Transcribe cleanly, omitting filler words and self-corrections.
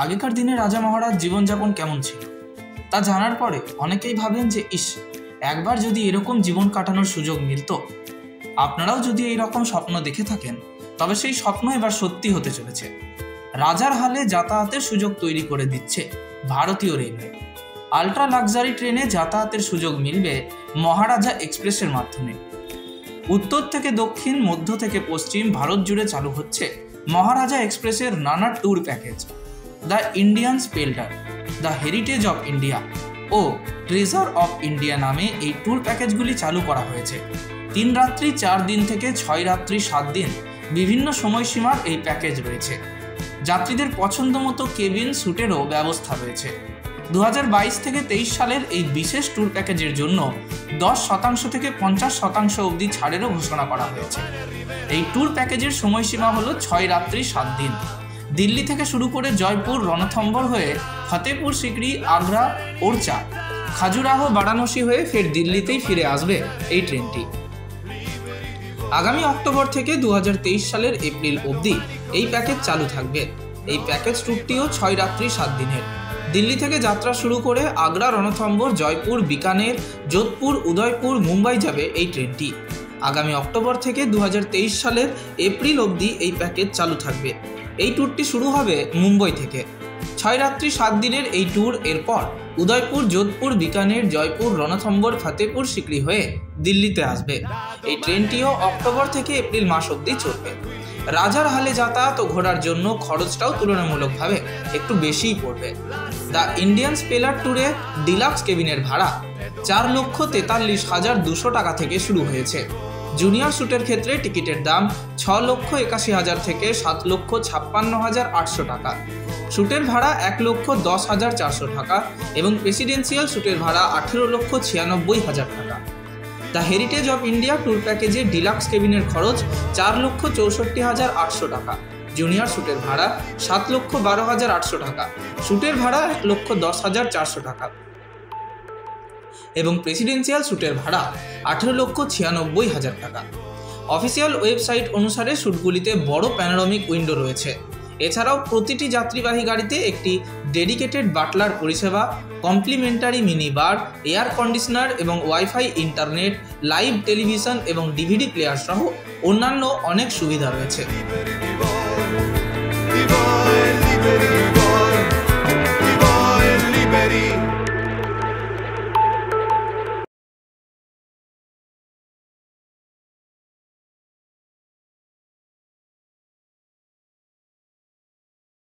আগেকার দিনে রাজা মহারাজ জীবনযাপন কেমন ছিল তা জানার পরে অনেকেই ভাবেন যে ইস, একবার যদি এরকম জীবন কাটানোর সুযোগ মিলত। আপনারাও যদি এই রকম স্বপ্ন দেখে থাকেন তবে সেই স্বপ্ন এবার সত্যি হতে চলেছে। রাজার হালে যাতায়াতের সুযোগ তৈরি করে দিচ্ছে ভারতীয় রেলওয়ে। আল্ট্রা লাক্সারি ট্রেনে যাতায়াতের সুযোগ মিলবে মহারাজা এক্সপ্রেসের মাধ্যমে। উত্তর থেকে দক্ষিণ, মধ্য থেকে পশ্চিম ভারত জুড়ে চালু হচ্ছে মহারাজা এক্সপ্রেসের নানা tour package. The Indian splendour, the heritage of India ও ট্রেজার অফ ইন্ডিয়া নামে এই ট্যুর প্যাকেজগুলি চালু করা হয়েছে। 3 রাত্রি 4 দিন থেকে 6 রাত্রি 7 দিন বিভিন্ন সময়সীমার এই প্যাকেজ রয়েছে। যাত্রীদের পছন্দ মতো কেবিন স্যুটেরও ব্যবস্থা রয়েছে। 2022 থেকে 23 সালের এই বিশেষ ট্যুর প্যাকেজের জন্য 10% থেকে 50% অবধি ছাড়েরও ঘোষণা করা হয়েছে। এই ট্যুর প্যাকেজের সময়সীমা হলো 6 রাত্রি 7 দিন। দিল্লি থেকে শুরু করে জয়পুর, রণথম্বর হয়ে ফতেপুর সিকরি, আগ্রা, ওরচা, খাজুরাহ, বারাণসী হয়ে ফের দিল্লিতেই ফিরে আসবে এই ট্রেনটি। আগামী অক্টোবর থেকে 2023 সালের এপ্রিল অবধি এই প্যাকেজ চালু থাকবে। এই প্যাকেজ ট্যুরটিও 6 রাত্রি 7 দিনের। দিল্লি থেকে যাত্রা শুরু করে আগ্রা, রণথম্বর, জয়পুর, বিকানের, যোধপুর, উদয়পুর, মুম্বাই যাবে এই ট্রেনটি। আগামী অক্টোবর থেকে 2023 সালের এপ্রিল অবধি এই প্যাকেজ চালু থাকবে। এই ট্যুরটি শুরু হবে মুম্বাই থেকে। 6 রাত্রি 7 দিনের এই ট্যুর এরপর উদয়পুর, যোধপুর, বিকানের, জয়পুর, রণথম্বর, ফতেপুর সিকরি হয়ে দিল্লিতে আসবে। এই ট্রেনটিও অক্টোবর থেকে এপ্রিল মাস অবধি চলবে। রাজার হালে যাতায়াত ও ঘোরার জন্য খরচটাও তুলনামূলকভাবে একটু বেশিই পড়বে। দ্য ইন্ডিয়ান স্পেলার ট্যুরে ডিলাক্স কেবিনের ভাড়া 4,43,200 টাকা থেকে শুরু হয়েছে। জুনিয়র স্যুটের ক্ষেত্রে টিকিটের দাম 6,81,000 থেকে 7,56,800 টাকা। স্যুটের ভাড়া 1,10,400 টাকা এবং প্রেসিডেন্সিয়াল স্যুটের ভাড়া 18,96,000 টাকা। The heritage of India tour প্যাকেজে ডিলাক্স কেবিনের খরচ 4,64,800 টাকা। জুনিয়র স্যুটের ভাড়া 7,12,800 টাকা। স্যুটের ভাড়া 1,10,400 টাকা এবং প্রেসিডেন্সিয়াল স্যুটের ভাড়া 18,96,000 টাকা। অফিসিয়াল ওয়েবসাইট অনুসারে স্যুটগুলিতে বড় প্যানোরামিক উইন্ডো রয়েছে। এছাড়াও প্রতিটি যাত্রীবাহী গাড়িতে একটি ডেডিকেটেড বাটলার পরিষেবা, complimentary mini bar, air conditioner এবং ওয়াইফাই, ইন্টারনেট, লাইভ টেলিভিশন এবং ডিভিডি প্লেয়ার সহ অন্যান্য অনেক সুবিধা রয়েছে।